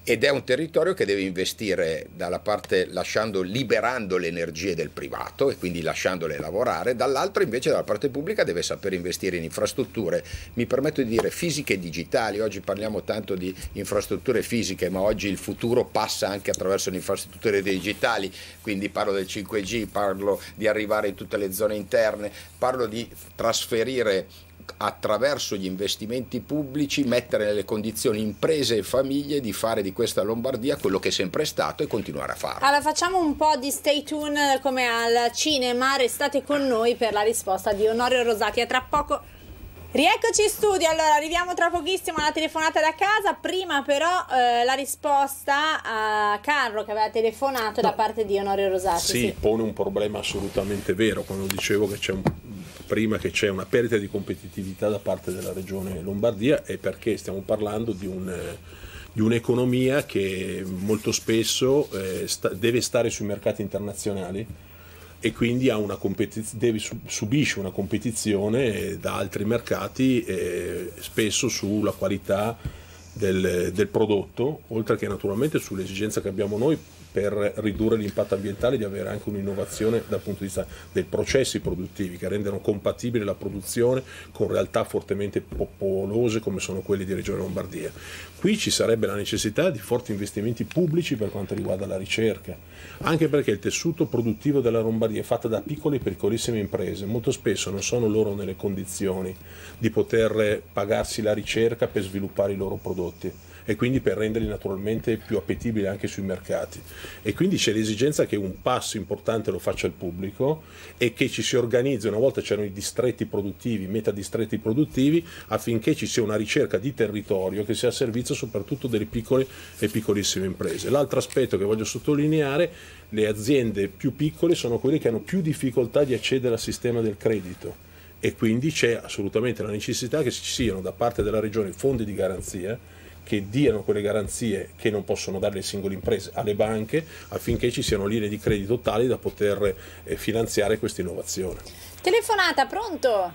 ed è un territorio che deve investire dalla parte lasciando, liberando le energie del privato e quindi lasciandole lavorare, dall'altro invece dalla parte pubblica deve saper investire in infrastrutture, mi permetto di dire fisiche e digitali. Oggi parliamo tanto di infrastrutture fisiche, ma oggi il futuro passa anche attraverso le infrastrutture digitali, quindi parlo del cinque G, parlo di arrivare in tutte le zone interne, parlo di trasferire attraverso gli investimenti pubblici, mettere nelle condizioni imprese e famiglie di fare di questa Lombardia quello che è sempre stato e continuare a farlo. Allora facciamo un po' di stay tuned come al cinema, restate con noi per la risposta di Onorio Rosati, a tra poco. Rieccoci in studio, allora arriviamo tra pochissimo alla telefonata da casa, prima però eh, la risposta a Carlo che aveva telefonato no. da parte di Onorio Rosati. Sì, sì, pone un problema assolutamente vero quando dicevo che c'è un prima che c'è una perdita di competitività da parte della regione Lombardia, è perché stiamo parlando di, un, di un'economia che molto spesso eh, sta, deve stare sui mercati internazionali e quindi ha una competiz- deve, subisce una competizione da altri mercati eh, spesso sulla qualità del, del prodotto, oltre che naturalmente sull'esigenza che abbiamo noi per ridurre l'impatto ambientale, di avere anche un'innovazione dal punto di vista dei processi produttivi che rendano compatibile la produzione con realtà fortemente popolose come sono quelli di Regione Lombardia. Qui ci sarebbe la necessità di forti investimenti pubblici per quanto riguarda la ricerca, anche perché il tessuto produttivo della Lombardia è fatto da piccole e piccolissime imprese, molto spesso non sono loro nelle condizioni di poter pagarsi la ricerca per sviluppare i loro prodotti e quindi per renderli naturalmente più appetibili anche sui mercati, e quindi c'è l'esigenza che un passo importante lo faccia il pubblico e che ci si organizzi. Una volta c'erano i distretti produttivi, metadistretti produttivi, affinché ci sia una ricerca di territorio che sia a servizio soprattutto delle piccole e piccolissime imprese. L'altro aspetto che voglio sottolineare: le aziende più piccole sono quelle che hanno più difficoltà di accedere al sistema del credito, e quindi c'è assolutamente la necessità che ci siano da parte della regione fondi di garanzia che diano quelle garanzie che non possono dare le singole imprese alle banche, affinché ci siano linee di credito tali da poter eh, finanziare questa innovazione. Telefonata, pronto?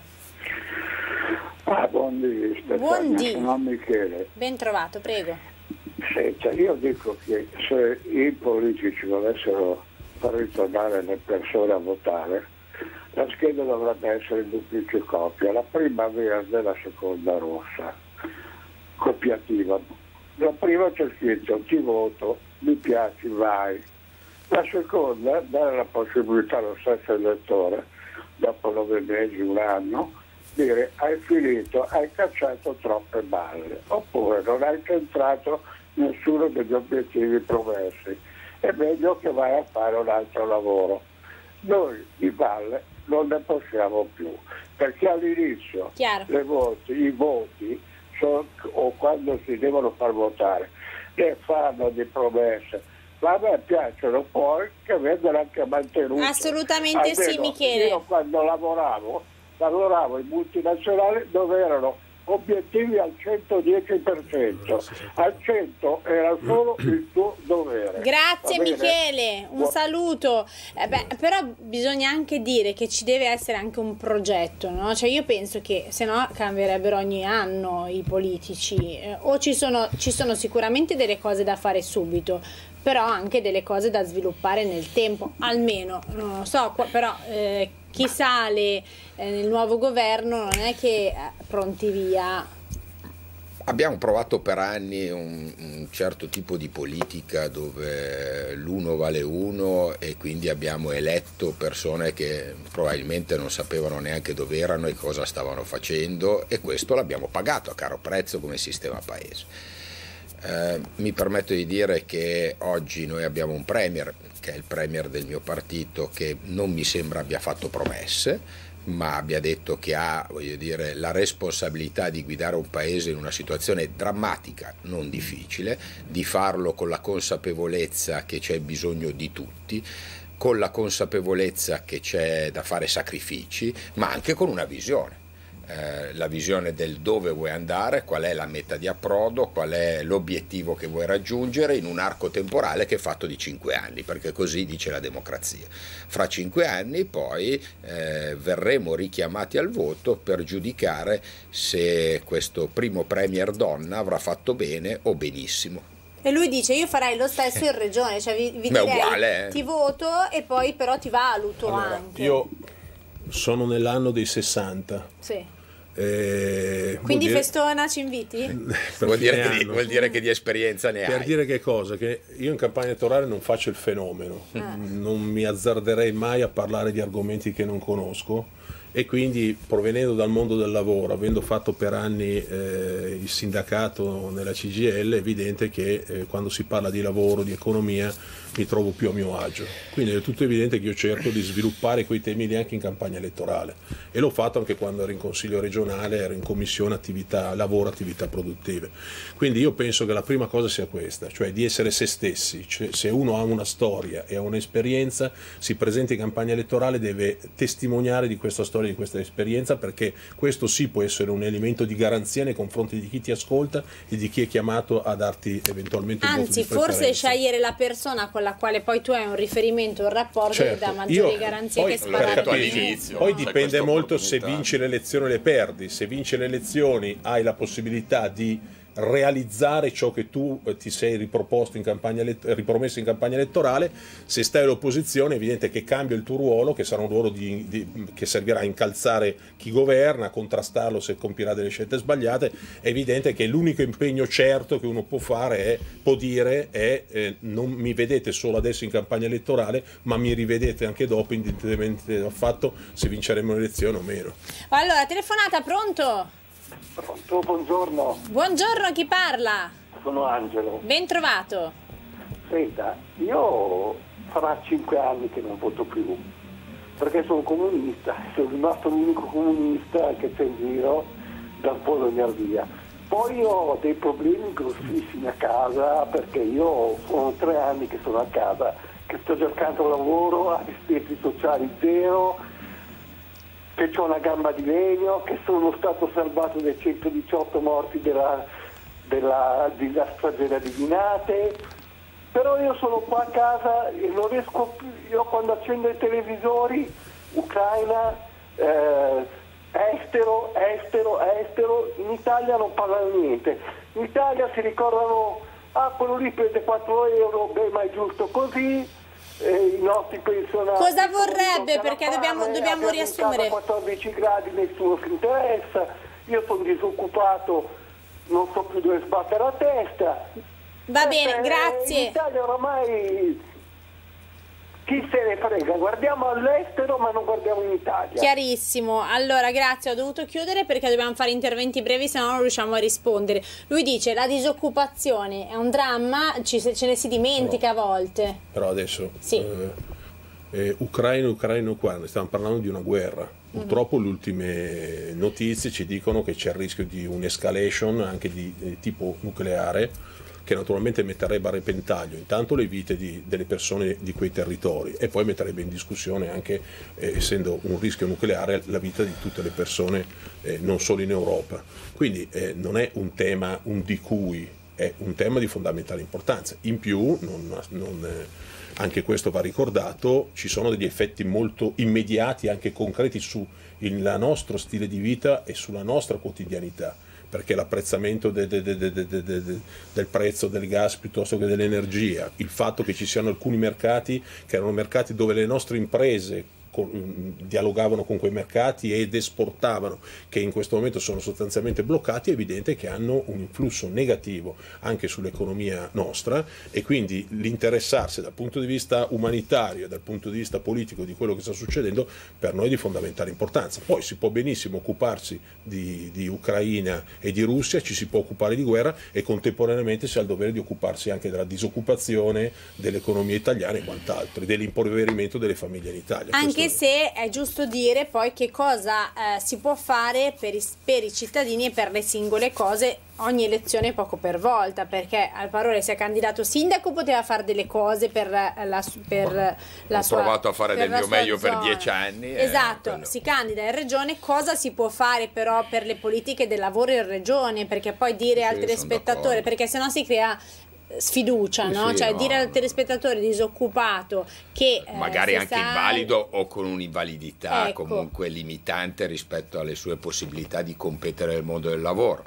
Ah, buondì, buondì. Sono Michele. Ben trovato, prego. Senta, io dico che se i politici volessero far ritornare le persone a votare, la scheda dovrebbe essere in duplice coppia, la prima verde e la seconda rossa, copiativa. La prima c'è scritto ti voto, mi piaci, vai. La seconda dare la possibilità allo stesso elettore, dopo nove mesi, un anno, dire hai finito, hai cacciato troppe balle, oppure non hai centrato nessuno degli obiettivi promessi, è meglio che vai a fare un altro lavoro. Noi di balle non ne possiamo più, perché all'inizio le voti, i voti sono, o quando si devono far votare, ne fanno di promesse, ma a me piacciono poi che vengano anche mantenute. Assolutamente. Almeno sì, Michele. Io quando lavoravo lavoravo in multinazionali dove erano obiettivi al centodieci per cento, al cento era solo il tuo dovere. Grazie Michele, un saluto. Eh beh, però bisogna anche dire che ci deve essere anche un progetto, no? Cioè io penso che se no cambierebbero ogni anno i politici, eh, o ci sono, ci sono sicuramente delle cose da fare subito, però anche delle cose da sviluppare nel tempo, almeno, non lo so, però eh, chi sale eh, nel nuovo governo non è che eh, pronti via. Abbiamo provato per anni un, un certo tipo di politica dove l'uno vale uno, e quindi abbiamo eletto persone che probabilmente non sapevano neanche dove erano e cosa stavano facendo, e questo l'abbiamo pagato a caro prezzo come sistema paese. Eh, mi permetto di dire che oggi noi abbiamo un premier, che è il premier del mio partito, che non mi sembra abbia fatto promesse, ma abbia detto che ha, voglio dire, la responsabilità di guidare un paese in una situazione drammatica, non difficile, di farlo con la consapevolezza che c'è bisogno di tutti, con la consapevolezza che c'è da fare sacrifici, ma anche con una visione. Eh, la visione del dove vuoi andare, qual è la meta di approdo, qual è l'obiettivo che vuoi raggiungere in un arco temporale che è fatto di cinque anni, perché così dice la democrazia. Fra cinque anni poi eh, verremo richiamati al voto per giudicare se questo primo premier donna avrà fatto bene o benissimo. E lui dice io farei lo stesso in regione, cioè vi, vi Beh, direi uguale, eh. ti voto e poi però ti valuto Allora, anche. io sono nell'anno dei sessanta. Sì. Eh, Quindi vuol dire- festona ci inviti? per Vuol dire, fine che di, anno. vuol dire che di esperienza ne Per hai. dire che cosa? Che io in campagna elettorale non faccio il fenomeno, non mi azzarderei mai a parlare di argomenti che non conosco e quindi provenendo dal mondo del lavoro, avendo fatto per anni eh, il sindacato nella C G I L, è evidente che eh, quando si parla di lavoro, di economia, mi trovo più a mio agio. Quindi è tutto evidente che io cerco di sviluppare quei temi lì anche in campagna elettorale e l'ho fatto anche quando ero in consiglio regionale, ero in commissione attività, lavoro, attività produttive. Quindi io penso che la prima cosa sia questa, cioè di essere se stessi, cioè, se uno ha una storia e ha un'esperienza, si presenta in campagna elettorale, deve testimoniare di questa storia, di questa esperienza, perché questo sì può essere un elemento di garanzia nei confronti di chi ti ascolta e di chi è chiamato a darti eventualmente un voto Anzi, di forse preferenza. scegliere la persona con la quale poi tu hai un riferimento, un rapporto che Certo, dà maggiori io- garanzie poi, che per sparare capirci, giù. all'inizio. poi C'è dipende questa molto se opportunità. vinci le elezioni o le perdi. Se vinci le elezioni hai la possibilità di realizzare ciò che tu eh, ti sei riproposto in campagna elett- ripromesso in campagna elettorale. Se stai all'opposizione è evidente che cambia il tuo ruolo, che sarà un ruolo di, di, che servirà a incalzare chi governa, a contrastarlo se compirà delle scelte sbagliate. È evidente che l'unico impegno certo che uno può fare è, può dire è eh, non mi vedete solo adesso in campagna elettorale, ma mi rivedete anche dopo, indipendentemente dal fatto se vinceremo le elezioni o meno. Allora, telefonata, pronto? Pronto, buongiorno, Buongiorno, chi parla? sono Angelo. Ben trovato. Senta, io farà cinque anni che non voto più, perché sono comunista, sono rimasto l'unico comunista che c'è in giro da un po' venire via. Poi ho dei problemi grossissimi a casa, perché io sono tre anni che sono a casa, che sto cercando lavoro, assistenti sociali zero, che ho una gamba di legno, che sono stato salvato dai centodiciotto morti della, della, della strage di Vinate, però io sono qua a casa e non riesco più, io quando accendo i televisori, Ucraina, eh, estero, estero, estero, in Italia non parlano niente, in Italia si ricordano, ah quello lì prende quattro euro, beh ma è giusto così. Eh, i nostri pensionati Cosa vorrebbe? comunque Perché alla dobbiamo- fame, dobbiamo abbiamo in riassumere. casa quattordici gradi, nessuno si interessa, io sono disoccupato, non so più dove sbattere la testa. Va Eh, bene, eh, grazie. In Italia oramai chi se ne frega, guardiamo all'estero ma non guardiamo in Italia. Chiarissimo. Allora, grazie, ho dovuto chiudere perché dobbiamo fare interventi brevi, se no non riusciamo a rispondere. Lui dice la disoccupazione è un dramma, ci, ce ne si dimentica a volte. Però adesso Sì. eh, eh, Ucraina, Ucraina, Ucraina, stiamo parlando di una guerra. Purtroppo le ultime notizie ci dicono che c'è il rischio di un'escalation anche di, di tipo nucleare, che naturalmente metterebbe a repentaglio intanto le vite di, delle persone di quei territori e poi metterebbe in discussione anche, eh, essendo un rischio nucleare, la vita di tutte le persone, eh, non solo in Europa. Quindi eh, non è un tema un di cui, è un tema di fondamentale importanza. In più, non, non, eh, anche questo va ricordato, ci sono degli effetti molto immediati, anche concreti, sul nostro stile di vita e sulla nostra quotidianità, perché l'apprezzamento de, de, de, de, de, de, de, del prezzo del gas piuttosto che dell'energia, il fatto che ci siano alcuni mercati che erano mercati dove le nostre imprese con, dialogavano con quei mercati ed esportavano, che in questo momento sono sostanzialmente bloccati, è evidente che hanno un influsso negativo anche sull'economia nostra, e quindi l'interessarsi dal punto di vista umanitario e dal punto di vista politico di quello che sta succedendo per noi è di fondamentale importanza. Poi si può benissimo occuparsi di, di Ucraina e di Russia, ci si può occupare di guerra e contemporaneamente si ha il dovere di occuparsi anche della disoccupazione, dell'economia italiana e quant'altro, e dell'impoverimento delle famiglie in Italia. Anche Questo- se è giusto dire poi che cosa eh, si può fare per i, per i cittadini e per le singole cose ogni elezione poco per volta, perché al parole si è candidato sindaco, poteva fare delle cose per la, per la Ho sua provato a fare per del la mio sua meglio per zona. dieci anni, eh, esatto, quello. si candida in regione, cosa si può fare però per le politiche del lavoro in regione, perché poi dire al Sì, telespettatore, sono d'accordo. perché sennò si crea sfiducia, Sì, no? sì, Cioè no. dire al telespettatore disoccupato che eh, magari se anche sai- invalido o con un'invalidità Ecco. comunque limitante rispetto alle sue possibilità di competere nel mondo del lavoro.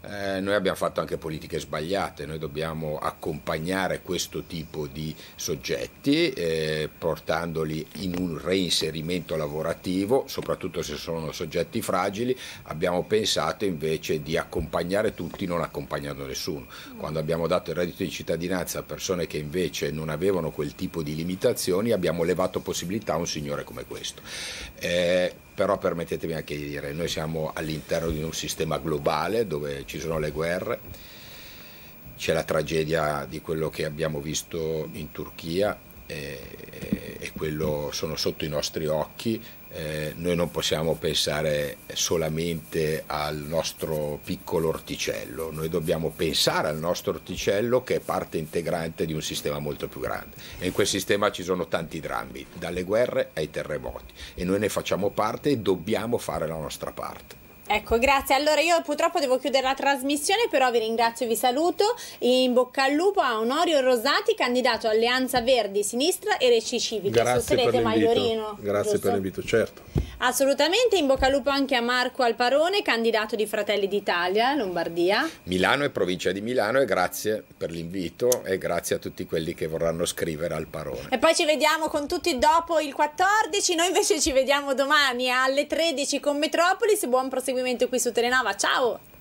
Eh, noi abbiamo fatto anche politiche sbagliate, noi dobbiamo accompagnare questo tipo di soggetti eh, portandoli in un reinserimento lavorativo, soprattutto se sono soggetti fragili. Abbiamo pensato invece di accompagnare tutti non accompagnando nessuno. Quando abbiamo dato il reddito di cittadinanza a persone che invece non avevano quel tipo di limitazioni, abbiamo levato possibilità a un signore come questo. Eh, però permettetemi anche di dire, noi siamo all'interno di un sistema globale dove ci sono le guerre, c'è la tragedia di quello che abbiamo visto in Turchia e, e quello sono sotto i nostri occhi. Eh, noi non possiamo pensare solamente al nostro piccolo orticello, noi dobbiamo pensare al nostro orticello che è parte integrante di un sistema molto più grande, e in quel sistema ci sono tanti drammi, dalle guerre ai terremoti, e noi ne facciamo parte e dobbiamo fare la nostra parte. Ecco, grazie. Allora io purtroppo devo chiudere la trasmissione, però vi ringrazio e vi saluto. In bocca al lupo a Onorio Rosati, candidato Alleanza Verdi, Sinistra e Reci Civiche. Grazie per l'invito. Grazie giusto? per l'invito, certo. Assolutamente. In bocca al lupo anche a Marco Alparone, candidato di Fratelli d'Italia, Lombardia. Milano e provincia di Milano, e grazie per l'invito e grazie a tutti quelli che vorranno scrivere al Parone. E poi ci vediamo con tutti dopo il quattordici, noi invece ci vediamo domani alle tredici con Metropolis. Buon proseguimento qui su Telenova, ciao!